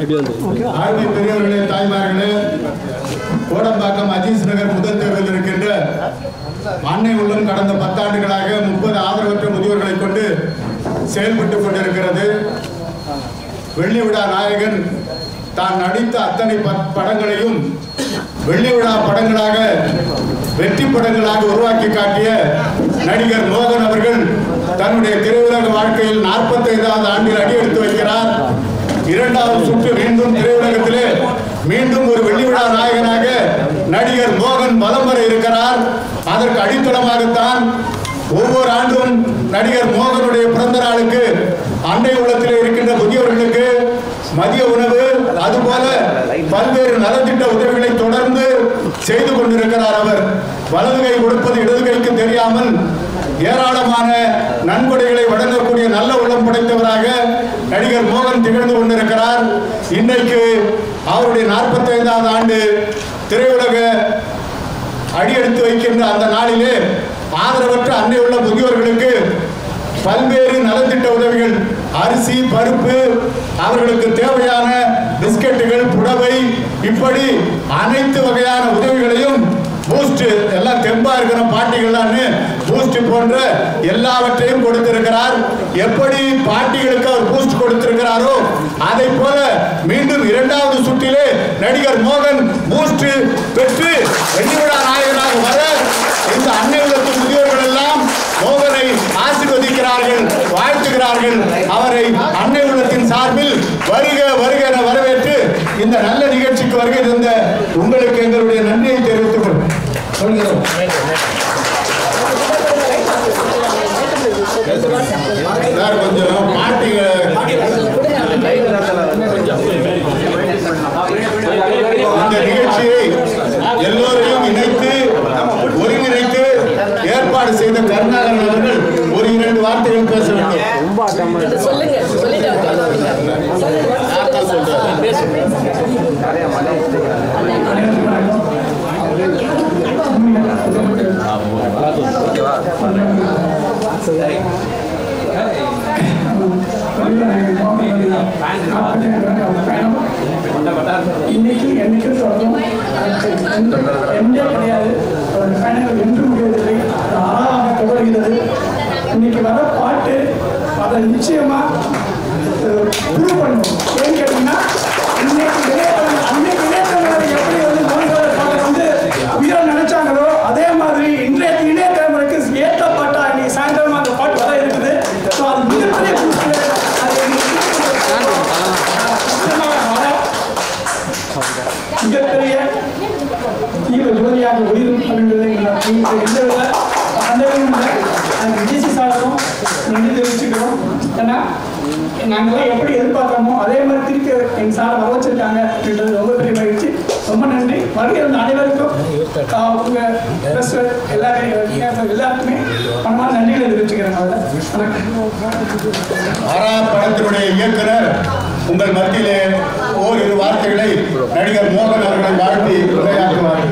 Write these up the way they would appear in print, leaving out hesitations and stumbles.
Army பெரியவர்களே, தாய்மார்களே, கோடம்பாக்கம் அஜீஸ் நகர் முதல் தெருவில் இருக்கின்ற அன்னை உள்ளம் கடந்த 10 ஆண்டுகளாக 30 ஆதரவற்ற முதியோர்களை கொண்டு செயல்பட்டுக் கொண்டிருக்கிறது. வெள்ளி விழா நாயகன் தான் நடித்த அத்தனை படங்களையும் வெள்ளி விழா படங்களாக, வெற்றி படங்களாக உருவாக்கி காட்டிய நடிகர் மோகன் அவர்கள் தன்னுடைய திரையுலக வாழ்க்கையில் 45வது ஆண்டில் அடியெடுத்து வைக்கிறார். 2வது சுற்று மீண்டும் திரையுலகத்திலே மீண்டும் ஒரு வெள்ளி விழா நாயகனாக நடிகர் மோகன் வலம் வர இருக்கிறார். அதற்கு அடித்தளமாகத்தான் ஒவ்வொரு ஆண்டும் நடிகர் மோகனுடைய பிறந்த நாளுக்கு அன்னை உள்ளத்தில் இருக்கின்ற முதியவர்களுக்கு மதிய உணவு, அதுபோல பல்வேறு நலத்திட்ட உதவிகளை தொடர்ந்து செய்து கொண்டிருக்கிறார். அவர் வலது கை கொடுப்பது இடது கைக்கு தெரியாமல் ஏராளமான நன்கொடைகளை வழங்கக்கூடிய நல்ல உள்ளம் படைத்தவராக நடிகர் மோகன் திகழ்ந்து கொண்டிருக்கிறார். இன்றைக்கு அவருடைய 45வது ஆண்டு திரையுலக அடியெடுத்து வைக்கின்ற அந்த நாளிலே ஆதரவற்ற அன்னை உள்ள முதியோர்களுக்கு பல்வேறு நலத்திட்ட உதவிகள், அரிசி, பருப்பு, அவர்களுக்கு தேவையான பிஸ்கட்டுகள், புடவை, இப்படி அனைத்து வகையான உதவிகளையும், பூஸ்ட், எல்லாம் தெம்பா இருக்கிற பாட்டிகள்லான்னு பூஸ்ட் போன்ற எல்லாவற்றையும் கொடுத்திருக்கிறார். எப்படி பாட்டிகளுக்கு அவர் பூஸ்ட் கொடுத்திருக்கிறாரோ அதை போல மீண்டும் 2வது சுற்றிலே நடிகர் மோகன் பூஸ்ட் பெற்று வெள்ளி விழா நாயகனாக வர இந்த அன்னை உள்ளத்து முதியோர்கள் எல்லாம் மோகனை ஆசீர்வதிக்கிறார்கள், வாழ்த்துகிறார்கள். அவரை அன்னை உள்ளத்தின் சார்பில் வருக வருக என வரவேற்று இந்த நல்ல நிகழ்ச்சிக்கு வருகை தந்த உங்களுக்கு எங்களுடைய நன்றியை தெரிவித்துக் கொள்கிறோம். கொஞ்சம் இந்த நிகழ்ச்சியை எல்லோரையும் இணைத்து ஒருங்கிணைத்து ஏற்பாடு செய்த கருணாகரன் அவர்கள் ஒரு 2 வார்த்தைகள் பேச வேண்டும். இன்னைக்கு என்னைக்கு சொல்றோம் கிடையாது, பயணங்கள் என்று முடிவதில்லை, ஆறாக தொடர்கிறது. இன்னைக்கு வர பாட்டு அதை நிச்சயமா ப்ரூவ் பண்ணும். ஏன்னு கேட்டீங்கன்னா அன்னைக்கு இளையத்தலைவர் எப்படி வந்து மோகன்லால் வந்து உயிரை நினைச்சாங்களோ அதே மாதிரி இன்றைக்கு இளைய தலைமுறைக்கு ஏற்ற பாட்டா இன்னைக்கு சாயந்தரம் அந்த பாட்டு வர இருக்குது. ஸோ அது மிகப்பெரிய மிகப்பெரிய தீவிர ஜோதியாக ஒளிரும் எந்தவித சந்தேகமும் இல்லை. அதுக்கு ஜிசி சாரும் நன்றி தெரிவிச்சுக்கிறோம். ஏன்னா நாங்களாம் எப்படி எதிர்பார்க்குறோமோ அதே மாதிரி திருப்பி எங்கள் சாரை வர வச்சிருக்காங்க அப்படின்றது ரொம்ப பெரிய மகிழ்ச்சி. ரொம்ப நன்றி. வருகிற அனைவருக்கும் உங்கள் ப்ரெஸ்வர் எல்லாருக்குமே பணமாக நன்றிகளை தெரிவிச்சுக்கிறேன். படத்தினுடைய இயக்குனர் உங்கள் மத்தியிலே ஓரிரு வார்த்தைகளை நடிகர் மோகன் அவர்களை வாழ்த்தி உரையாற்றுவார்கள்.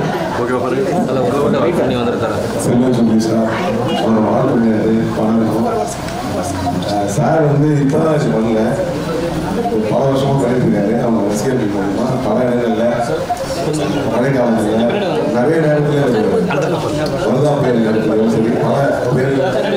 சார் வந்து இப்போதான் பண்ணல, பல வருஷமும் பண்ணிட்டுருக்காரு. அவங்க ரசிகர்கள் மூலமா பல இடங்களில் மழைக்காலத்தில் நிறைய நேரத்தில் வருதா புயல் நேரத்தில் சரி பல பேர்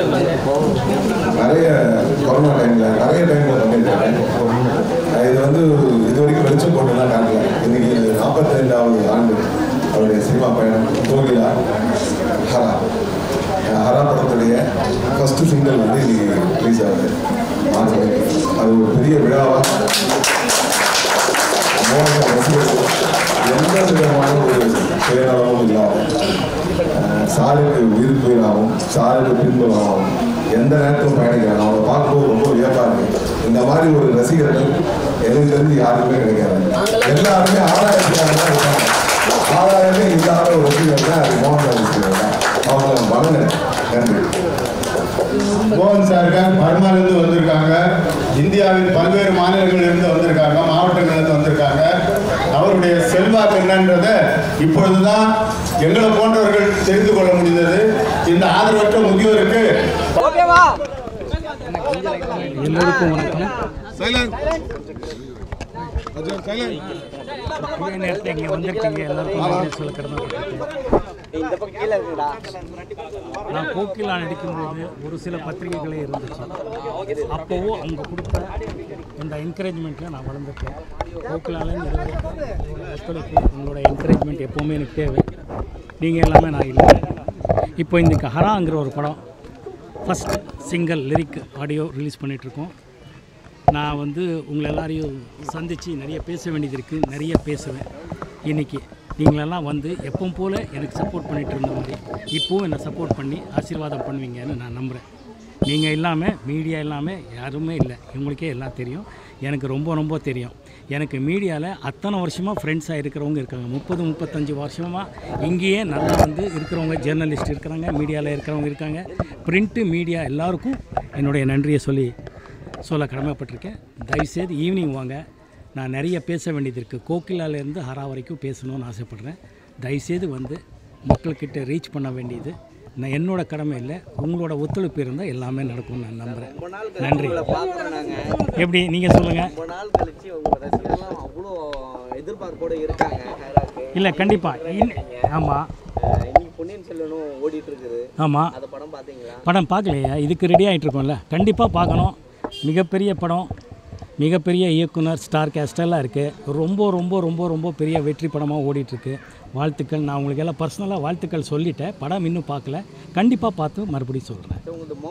நிறைய கொரோனா டைமில் நிறைய டைமில் பண்ணியிருக்காங்க. இது வந்து இது வரைக்கும் வெளிச்சம் போட்டுலாம் காட்டல. இன்னைக்கு 45வது ஆண்டு அவருடைய சினிமா பயணம். கோகிலா ஹரா ஹரா படத்துடைய ஃபர்ஸ்ட் சிங்கிள் வந்து இன்னைக்கு ரிலீஸ் ஆகுது. அது ஒரு பெரிய விழாவாக எந்த விதமான ஒரு சுயநலமும் இல்லாமல் சாருக்கு உயிர்ப்புயிராகவும் சாருக்கு பின்புலமாகவும் எந்த நேரத்திலும் பயணிக்கிறாங்க. அவங்க பார்க்கும்போது ரொம்ப வியப்பாக இருக்கு. இந்த மாதிரி ஒரு ரசிகர்கள் எனக்கு தெரிஞ்சு யாருக்குமே கிடைக்காது. எல்லாருமே ஆதாயத்துக்காக தான் இருக்காங்க. ஆதாயமே இல்லாத ஒரு ரசிகர் தான் அது மோகன் ரசிகர் தான். அவங்க வணங்க. நன்றி. மோகன் சார்கள் பர்மாலிருந்து வந்திருக்காங்க. இந்தியாவின் பல்வேறு மாநிலங்களிலிருந்து வந்திருக்காங்க, மாவட்டங்களிலிருந்து வந்திருக்காங்க. அவருடைய செல்வாக்கு என்னன்றதை இப்பொழுதுதான் எங்களை போன்றவர்கள் தெரிந்து கொள்ள முடிந்தது. இந்த ஆதரவற்ற முதியோருக்கு எல்லோருக்கும் வணக்கம். நான் கோகிலா நடிக்கும்போது ஒரு சில பத்திரிகைகளே இருந்துச்சு. அப்போவும் அவங்க கொடுத்த இந்த என்கரேஜ்மெண்ட்டில் நான் வளர்ந்துருக்கேன். கோகிலாலேருந்து ஒத்துழைப்பு உங்களோட என்கரேஜ்மெண்ட் எப்போவுமே எனக்கு தேவை. நீங்கள் எல்லாமே நான் இல்லை. இப்போ இன்றைக்கி ஹராங்கிற ஒரு படம் first single lyric audio release பண்ணிகிட்ருக்கோம். நான் உங்களை எல்லாரையும் சந்தித்து நிறைய பேச வேண்டியது இருக்குது, நிறைய பேசுவேன். இன்றைக்கி நீங்களெல்லாம் எப்பவும் போல் எனக்கு சப்போர்ட் பண்ணிகிட்டு இருந்த மாதிரி இப்போவும் என்னை சப்போர்ட் பண்ணி ஆசீர்வாதம் பண்ணுவீங்கன்னு நான் நம்புகிறேன். நீங்கள் இல்லாமல் மீடியா இல்லாமல் யாருமே இல்லை. இவங்களுக்கே எல்லாம் தெரியும், எனக்கு ரொம்ப ரொம்ப தெரியும். எனக்கு மீடியாவில் அத்தனை வருஷமாக ஃப்ரெண்ட்ஸாக இருக்கிறவங்க இருக்காங்க. 30-35 வருஷமாக இங்கேயே நல்லா இருக்கிறவங்க, ஜேர்னலிஸ்ட் இருக்கிறாங்க, மீடியாவில் இருக்கிறவங்க இருக்காங்க. பிரிண்ட்டு மீடியா எல்லாருக்கும் என்னுடைய நன்றியை சொல்ல கடமைப்பட்டிருக்கேன். தயவுசெய்து ஈவினிங் வாங்க, நான் நிறைய பேச வேண்டியது இருக்குது. கோகிலாலேருந்து ஹரா வரைக்கும் பேசணும்னு ஆசைப்பட்றேன். தயவுசெய்து மக்கள்கிட்ட ரீச் பண்ண வேண்டியது நான் என்னோட கடமை இல்லை. உங்களோட ஒத்துழைப்பு இருந்தால் எல்லாமே நடக்கும்னு நான் நம்புகிறேன். நன்றி. எப்படி நீங்கள் சொல்லுங்கள். இல்லை கண்டிப்பாக. ஆமாம் ஆமாம், படம் பார்க்கலையா? இதுக்கு ரெடி ஆகிட்டுருக்கோம்ல, கண்டிப்பாக பார்க்கணும். மிகப்பெரிய படம், மிகப்பெரிய இயக்குனர், ஸ்டார் கேஸ்டெல்லாம் இருக்குது. ரொம்ப ரொம்ப ரொம்ப ரொம்ப பெரிய வெற்றி படமாக ஓடிட்டுருக்கு. வாழ்த்துக்கள். நான் உங்களுக்கு எல்லாம் பர்சனலாக வாழ்த்துக்கள் சொல்லிட்டேன். படம் இன்னும் பார்க்கல, கண்டிப்பாக பார்த்து மறுபடியும் சொல்கிறேன்.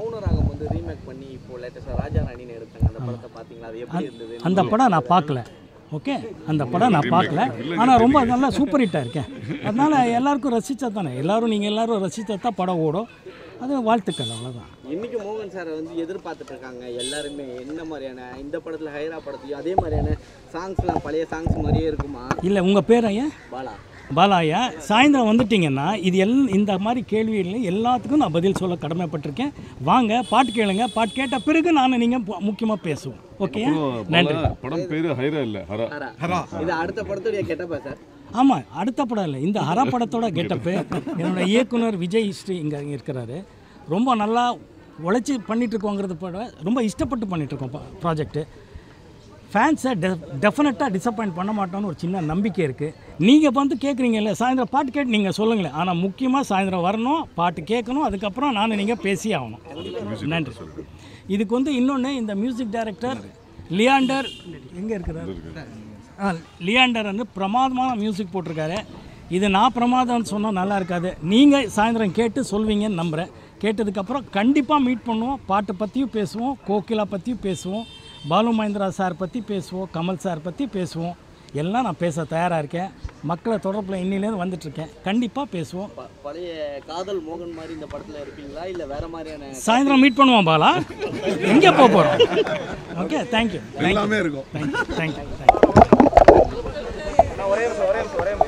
அந்த படம் நான் பார்க்கல. ஓகே, அந்த படம் நான் பார்க்கல. ஆனால் ரொம்ப நல்லா சூப்பர் ஹிட்டாக இருக்கேன். அதனால் எல்லாருக்கும் ரசித்தா தானே, நீங்கள் எல்லோரும் ரசித்தா தான் படம் ஓடும். அது வாழ்த்துக்கள், அவ்வளோதான். இன்றைக்கி மோகன் சாரை எதிர்பார்த்துட்டு இருக்காங்க எல்லாருமே. என்ன மாதிரியான இந்த படத்தில் ஹைரா படத்தையும் அதே மாதிரியான சாங்ஸ்லாம் பழைய சாங்ஸ் மாதிரியே இருக்குமா? இல்லை, உங்கள் பேர் ஐயா? பாலாயா. சாயந்தரம் வந்துட்டிங்கன்னா இந்த மாதிரி கேள்விகள் எல்லாத்துக்கும் நான் பதில் சொல்ல கடமைப்பட்டிருக்கேன். வாங்க, பாட்டு கேளுங்க. பாட்டு கேட்ட பிறகு நான் நீங்கள் முக்கியமாக பேசுவோம். ஓகே, நன்றி. படம் பேர் ஹைரா இல்லை, ஹரா. இது அடுத்த படத்துடைய கெட்டப்பா சார்? ஆமாம், அடுத்த படம் இல்லை, இந்த ஹரா படத்தோட கெட்டப்பு. என்னோட இயக்குனர் விஜய் ஹிஸ்ட்ரி இங்கே இருக்கிறாரு. ரொம்ப நல்லா உழைச்சி பண்ணிகிட்ருக்கோங்கிறது பட ரொம்ப இஷ்டப்பட்டு பண்ணிகிட்ருக்கோம் ப்ராஜெக்ட்டு. ஃபேன்ஸை டெஃபினட்டாக டிசப்பாயிண்ட் பண்ண மாட்டோன்னு ஒரு சின்ன நம்பிக்கை இருக்குது. நீங்கள் கேட்குறீங்கல்ல, சாயந்தரம் பாட்டு கேட்டு நீங்கள் சொல்லுங்களேன். ஆனால் முக்கியமாக சாயந்தரம் வரணும், பாட்டு கேட்கணும், அதுக்கப்புறம் நீங்கள் பேசி ஆகணும். நன்றி. இதுக்கு இன்னொன்று, இந்த மியூசிக் டைரக்டர் லியாண்டர் எங்கே இருக்கிறார்? லியாண்டர் பிரமாதமான மியூசிக் போட்டிருக்காரு. இது நான் பிரமாதம்னு சொன்னால் நல்லா இருக்காது. நீங்கள் சாயந்தரம் கேட்டு சொல்வீங்கன்னு நம்புகிறேன். கேட்டதுக்கப்புறம் கண்டிப்பாக மீட் பண்ணுவோம். பாட்டை பற்றியும் பேசுவோம், கோகிலா பற்றியும் பேசுவோம், பாலு மகேந்திரா சார் பற்றி பேசுவோம், கமல் சார் பற்றி பேசுவோம். எல்லாம் நான் பேச தயாராக இருக்கேன். மக்களை தொடர்பில் இன்னிலேருந்து வந்துட்டுருக்கேன். கண்டிப்பாக பேசுவோம். பழைய காதல் மோகன் மாதிரி இந்த படத்தில் இருப்பீங்களா, இல்லை வேறு மாதிரியான? சாயந்தரம் மீட் பண்ணுவோம் பாலா. எங்கே போகிறோம்? Okay, thank you. எல்லாமே இருக்கும். தேங்க்யூ. ஒரே